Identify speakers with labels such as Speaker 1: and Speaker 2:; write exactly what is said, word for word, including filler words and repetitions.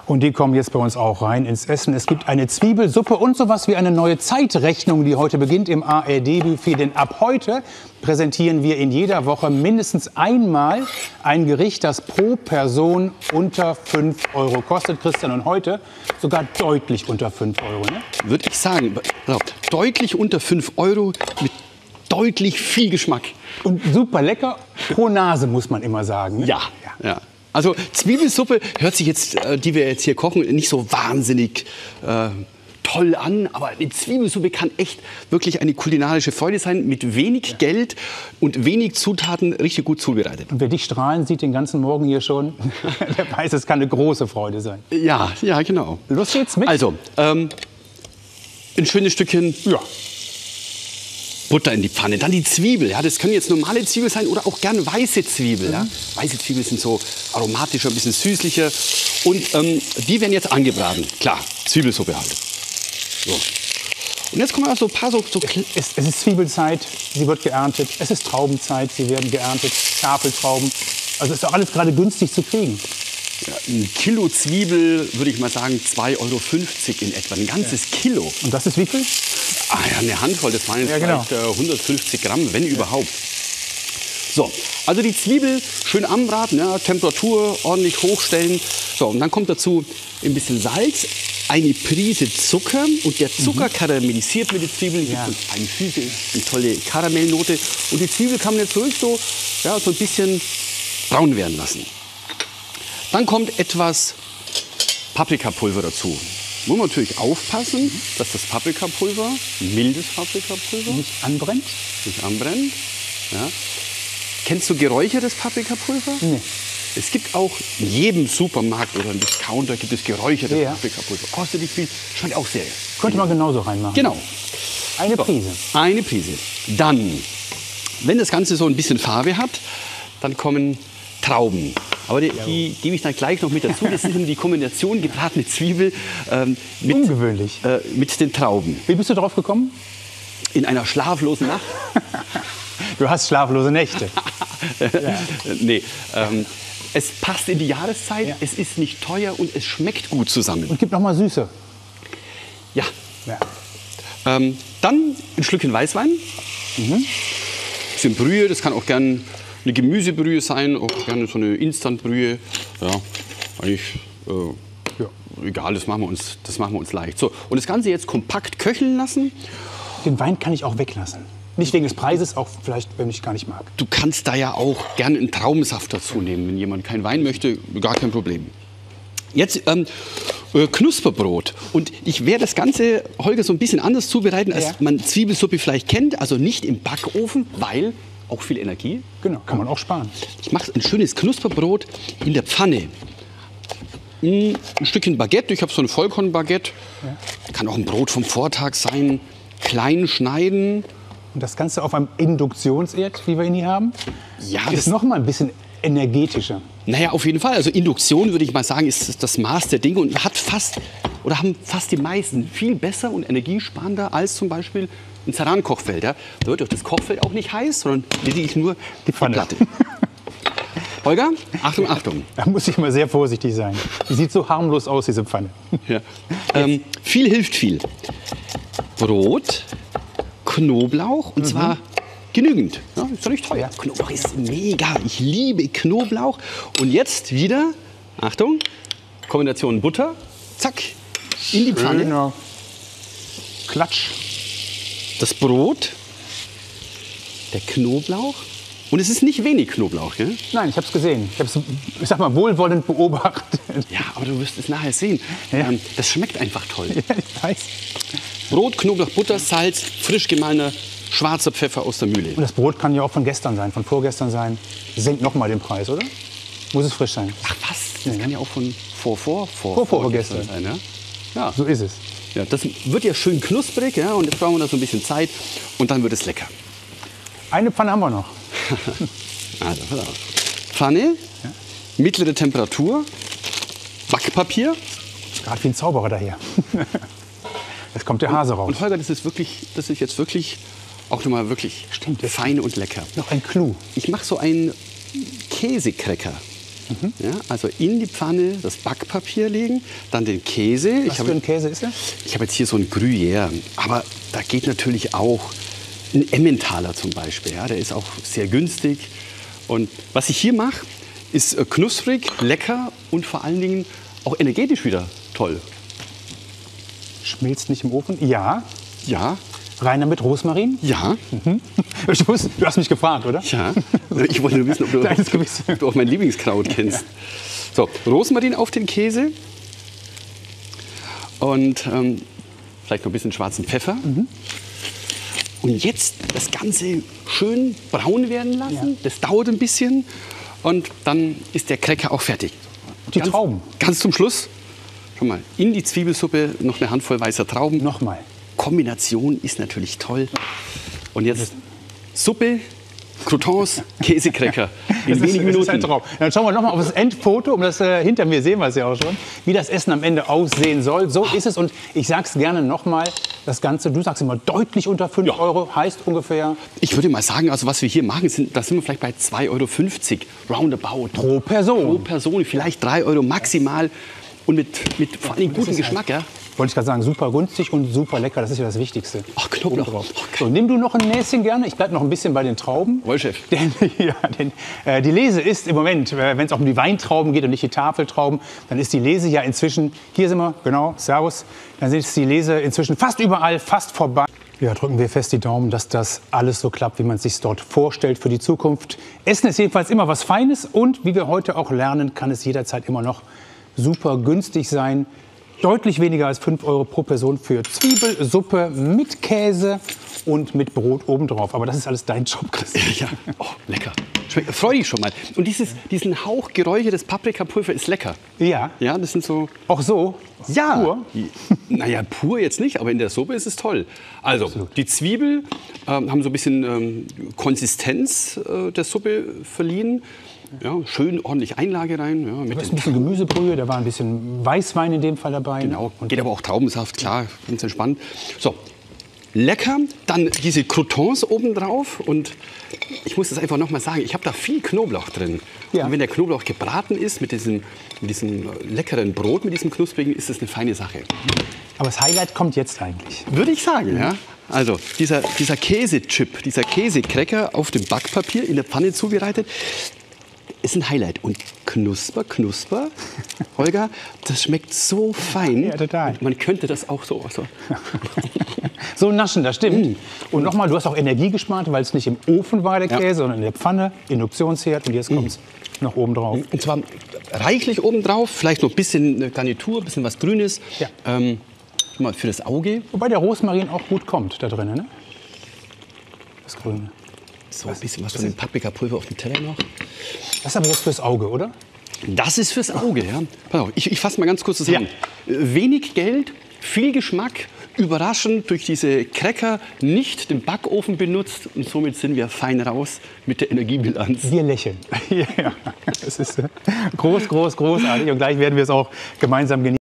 Speaker 1: Und die kommen jetzt bei uns auch rein ins Essen. Es gibt eine Zwiebelsuppe und sowas wie eine neue Zeitrechnung, die heute beginnt im A R D-Buffet. Denn ab heute präsentieren wir in jeder Woche mindestens einmal ein Gericht, das pro Person unter fünf Euro kostet. Christian, und heute sogar deutlich unter fünf Euro. Ne?
Speaker 2: Würde ich sagen, deutlich unter fünf Euro mit deutlich viel Geschmack.
Speaker 1: Und super lecker, pro Nase muss man immer sagen. Ne?
Speaker 2: Ja, ja. ja. Also Zwiebelsuppe hört sich jetzt, äh, die wir jetzt hier kochen, nicht so wahnsinnig äh, toll an. Aber eine Zwiebelsuppe kann echt wirklich eine kulinarische Freude sein, mit wenig ja. Geld und wenig Zutaten richtig gut zubereitet.
Speaker 1: Und wer dich strahlen sieht den ganzen Morgen hier schon, der weiß, es kann eine große Freude sein.
Speaker 2: Ja, ja, genau.
Speaker 1: Los geht's mit.
Speaker 2: Also, ähm, ein schönes Stückchen ja. Butter in die Pfanne, dann die Zwiebel. Ja, das können jetzt normale Zwiebel sein oder auch gern weiße Zwiebel. Ja. Weiße Zwiebeln sind so aromatischer, ein bisschen süßlicher. Und ähm, die werden jetzt angebraten. Klar, Zwiebelsuppe halt. So. Und jetzt kommen wir so ein paar so... so
Speaker 1: es, es ist Zwiebelzeit, sie wird geerntet. Es ist Traubenzeit, sie werden geerntet. Tafeltrauben. Also ist doch alles gerade günstig zu kriegen.
Speaker 2: Ja, ein Kilo Zwiebel, würde ich mal sagen, zwei Euro fünfzig in etwa. Ein ganzes ja. Kilo.
Speaker 1: Und das ist wie viel?
Speaker 2: Ah ja, eine Handvoll, das waren jetzt ja, genau. vielleicht äh, hundertfünfzig Gramm, wenn ja. überhaupt. So, also die Zwiebel schön anbraten, ja, Temperatur ordentlich hochstellen. So, und dann kommt dazu ein bisschen Salz, eine Prise Zucker. Und der Zucker mhm. karamellisiert mit den Zwiebeln, ja. gibt eine süße, eine tolle Karamellnote. Und die Zwiebel kann man jetzt ruhig so, ja, so ein bisschen braun werden lassen. Dann kommt etwas Paprikapulver dazu. Muss man natürlich aufpassen, dass das Paprikapulver, mildes Paprikapulver,
Speaker 1: nicht anbrennt.
Speaker 2: Nicht anbrennt. Ja. Kennst du geräuchertes Paprikapulver?
Speaker 1: Nee.
Speaker 2: Es gibt auch in jedem Supermarkt oder im Discounter gibt es geräuchertes ja. Paprikapulver. Kostet nicht viel, schmeckt auch sehr.
Speaker 1: Könnte man genauso reinmachen.
Speaker 2: Genau.
Speaker 1: Eine
Speaker 2: so,
Speaker 1: Prise.
Speaker 2: Eine Prise. Dann, wenn das Ganze so ein bisschen Farbe hat, dann kommen Trauben. Aber die, die gebe ich dann gleich noch mit dazu. Das ist die Kombination gebratene Zwiebel ähm, mit,
Speaker 1: Ungewöhnlich.
Speaker 2: Äh, mit den Trauben.
Speaker 1: Wie bist du drauf gekommen?
Speaker 2: In einer schlaflosen Nacht.
Speaker 1: Du hast schlaflose Nächte.
Speaker 2: ja. Nee, ähm, es passt in die Jahreszeit, ja. es ist nicht teuer und es schmeckt gut zusammen.
Speaker 1: Und gibt noch mal Süße.
Speaker 2: Ja.
Speaker 1: ja.
Speaker 2: Ähm, dann ein Schlückchen Weißwein. Mhm. Bisschen Brühe, das kann auch gern eine Gemüsebrühe sein, auch gerne so eine Instantbrühe. Ja, eigentlich äh, ja. egal, das machen, wir uns, das machen wir uns leicht. So, und das Ganze jetzt kompakt köcheln lassen.
Speaker 1: Den Wein kann ich auch weglassen. Nicht wegen des Preises, auch vielleicht, wenn ich gar nicht mag.
Speaker 2: Du kannst da ja auch gerne einen Traubensaft dazu nehmen. Wenn jemand keinen Wein möchte, gar kein Problem. Jetzt ähm, äh, Knusperbrot. Und ich werde das Ganze, Holger, so ein bisschen anders zubereiten, als ja. man Zwiebelsuppe vielleicht kennt. Also nicht im Backofen, weil auch viel Energie.
Speaker 1: Genau, kann man auch sparen.
Speaker 2: Ich mache ein schönes Knusperbrot in der Pfanne. Ein Stückchen Baguette, ich habe so ein Vollkornbaguette. Ja. Kann auch ein Brot vom Vortag sein. Klein schneiden.
Speaker 1: Und das Ganze auf einem Induktionsherd, wie wir ihn hier haben,
Speaker 2: ja,
Speaker 1: ist noch mal ein bisschen energetischer.
Speaker 2: Naja, auf jeden Fall. Also Induktion, würde ich mal sagen, ist das Maß der Dinge und hat fast, oder haben fast die meisten viel besser und energiesparender als zum Beispiel ein Ceran-Kochfeld. Ja. Da wird doch das Kochfeld auch nicht heiß, sondern lediglich nur die Platte. Holger, Achtung, Achtung.
Speaker 1: Da muss ich mal sehr vorsichtig sein. Die sieht so harmlos aus, diese Pfanne.
Speaker 2: Ja. Ähm, viel hilft viel. Brot, Knoblauch, und mhm. zwar genügend. Ja, ist doch nicht teuer. Knoblauch ist mega. Ich liebe Knoblauch. Und jetzt wieder, Achtung, Kombination Butter, zack, in die Pfanne.
Speaker 1: Schöner Klatsch.
Speaker 2: Das Brot, der Knoblauch. Und es ist nicht wenig Knoblauch, gell?
Speaker 1: Nein, ich habe es gesehen. Ich habe es, ich sag mal, wohlwollend beobachtet.
Speaker 2: Ja, aber du wirst es nachher sehen. Ja. Ähm, das schmeckt einfach toll.
Speaker 1: Ja, ich weiß.
Speaker 2: Brot, Knoblauch, Butter, Salz, frisch gemahlener schwarzer Pfeffer aus der Mühle.
Speaker 1: Und das Brot kann ja auch von gestern sein, von vorgestern sein. Senkt noch mal den Preis, oder? Muss es frisch sein?
Speaker 2: Ach was, das kann ja auch von vor, vor, vor,
Speaker 1: vor, vor vorgestern
Speaker 2: sein. Ja? Ja.
Speaker 1: So ist es.
Speaker 2: Ja, das wird ja schön knusprig, ja, und jetzt brauchen wir da so ein bisschen Zeit und dann wird es lecker.
Speaker 1: Eine Pfanne haben wir noch.
Speaker 2: Also, pass auf. Pfanne, ja. mittlere Temperatur, Backpapier.
Speaker 1: Gerade wie ein Zauberer daher. Jetzt kommt der Hase raus.
Speaker 2: Und Holger, das ist wirklich, das ist jetzt wirklich auch noch mal wirklich
Speaker 1: Stimmt,
Speaker 2: fein und lecker.
Speaker 1: Noch ein Clou.
Speaker 2: Ich mache so einen Käsekrecker. Mhm. Ja, also in die Pfanne das Backpapier legen, dann den Käse.
Speaker 1: Was
Speaker 2: ich
Speaker 1: für ein Käse ist er?
Speaker 2: Ich habe jetzt hier so einen Gruyère, aber da geht natürlich auch ein Emmentaler zum Beispiel. Ja, der ist auch sehr günstig. Und was ich hier mache, ist knusprig, lecker und vor allen Dingen auch energetisch wieder toll.
Speaker 1: Schmilzt nicht im Ofen? Ja.
Speaker 2: Ja.
Speaker 1: Reiner mit Rosmarin?
Speaker 2: Ja.
Speaker 1: Mhm. Ich wusste, du hast mich gefragt, oder?
Speaker 2: Ja. Ich wollte nur wissen, ob du, ob du auch mein Lieblingskraut kennst. Ja. So, Rosmarin auf den Käse. Und ähm, vielleicht noch ein bisschen schwarzen Pfeffer. Mhm. Und jetzt das Ganze schön braun werden lassen. Ja. Das dauert ein bisschen. Und dann ist der Cracker auch fertig.
Speaker 1: Die ganz, Trauben.
Speaker 2: Ganz zum Schluss, schau mal, in die Zwiebelsuppe noch eine Handvoll weißer Trauben.
Speaker 1: Nochmal.
Speaker 2: Kombination ist natürlich toll. Und jetzt Suppe, Croutons, Käsecracker in wenigen Minuten.
Speaker 1: Ein Traum. Dann schauen wir noch mal auf das Endfoto. Um das äh, hinter mir sehen wir es ja auch schon, wie das Essen am Ende aussehen soll. So ist es. Und ich sage es gerne noch mal, das Ganze, du sagst immer deutlich unter fünf ja. Euro, heißt ungefähr.
Speaker 2: Ich würde mal sagen, also was wir hier machen, sind, da sind wir vielleicht bei zwei Euro fünfzig roundabout.
Speaker 1: Pro Person.
Speaker 2: Pro Person, vielleicht drei Euro maximal. Und mit, mit vor allem gutem Geschmack, ja.
Speaker 1: Wollte ich gerade sagen, super günstig und super lecker, das ist ja das Wichtigste.
Speaker 2: Ach, Knoblauch.
Speaker 1: So, nimm du noch ein Näschen gerne, ich bleibe noch ein bisschen bei den Trauben.
Speaker 2: Wollchef.
Speaker 1: Denn, ja, denn äh, die Lese ist im Moment, äh, wenn es auch um die Weintrauben geht und nicht die Tafeltrauben, dann ist die Lese ja inzwischen, hier sind wir, genau, servus, dann ist die Lese inzwischen fast überall, fast vorbei. Ja, drücken wir fest die Daumen, dass das alles so klappt, wie man es sich dort vorstellt für die Zukunft. Essen ist jedenfalls immer was Feines und wie wir heute auch lernen, kann es jederzeit immer noch super günstig sein. Deutlich weniger als fünf Euro pro Person für Zwiebelsuppe mit Käse und mit Brot obendrauf. Aber das ist alles dein Job, Christian.
Speaker 2: Ja, oh, lecker. Freue dich schon mal. Und dieses, diesen Hauch geräuchertes Paprikapulver ist lecker.
Speaker 1: Ja.
Speaker 2: Ja, das sind so...
Speaker 1: Auch so?
Speaker 2: Ja.
Speaker 1: Pur?
Speaker 2: Naja, pur jetzt nicht, aber in der Suppe ist es toll. Also, absolut. Die Zwiebel ähm, haben so ein bisschen ähm, Konsistenz äh, der Suppe verliehen. Ja, schön ordentlich Einlage rein. Ja, mit
Speaker 1: da ist ein bisschen Gemüsebrühe, da war ein bisschen Weißwein in dem Fall dabei.
Speaker 2: Genau, und geht aber auch Traubensaft, klar, ganz entspannt. So, lecker, dann diese Croutons obendrauf und ich muss das einfach noch mal sagen, ich habe da viel Knoblauch drin. Ja. Und wenn der Knoblauch gebraten ist mit diesem, mit diesem leckeren Brot, mit diesem knusprigen, ist das eine feine Sache.
Speaker 1: Aber das Highlight kommt jetzt eigentlich.
Speaker 2: Würde ich sagen, ja. Also dieser, dieser Käsechip, dieser Käsecracker auf dem Backpapier in der Pfanne zubereitet, ist ein Highlight. Und knusper, knusper, Holger, das schmeckt so fein.
Speaker 1: Ja, total.
Speaker 2: Man könnte das auch so... So,
Speaker 1: so naschen, das stimmt. Mm. Und nochmal, du hast auch Energie gespart, weil es nicht im Ofen war, der Käse, ja. sondern in der Pfanne, Induktionsherd. Und jetzt kommt es mm. noch oben drauf.
Speaker 2: Und zwar reichlich oben drauf, vielleicht noch ein bisschen Garnitur, ein bisschen was Grünes.
Speaker 1: Ja.
Speaker 2: Ähm, mal für das Auge.
Speaker 1: Wobei der Rosmarin auch gut kommt da drin, ne? Das Grüne.
Speaker 2: So ein bisschen was von dem Paprikapulver auf dem Teller noch.
Speaker 1: Das ist aber jetzt fürs Auge, oder?
Speaker 2: Das ist fürs Auge, ja. Pass auf, ich, ich fasse mal ganz kurz zusammen. Ja. Wenig Geld, viel Geschmack, überraschend durch diese Cracker nicht den Backofen benutzt. Und somit sind wir fein raus mit der Energiebilanz.
Speaker 1: Wir lächeln. Ja, das ist groß, groß, großartig. Und gleich werden wir es auch gemeinsam genießen.